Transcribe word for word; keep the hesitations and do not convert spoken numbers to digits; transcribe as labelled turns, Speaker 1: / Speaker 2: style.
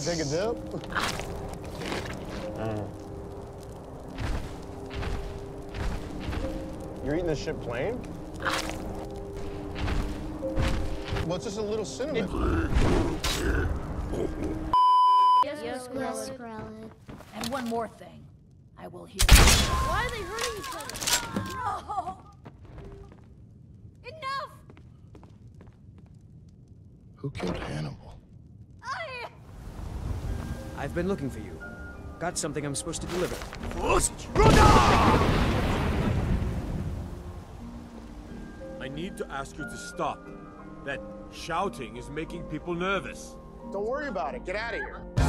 Speaker 1: take a dip? mm. You're eating this shit plain? Well, it's just a little cinnamon.
Speaker 2: Yes, yes, yes, Scarlet.
Speaker 3: And one more thing. I will hear.
Speaker 2: Why are they hurting each other?
Speaker 3: No! Enough!
Speaker 1: Who killed Hannibal?
Speaker 3: I...
Speaker 4: I've been looking for you. Got something I'm supposed to deliver.
Speaker 5: I need to ask you to stop. That shouting is making people nervous.
Speaker 1: Don't worry about it. Get out of here.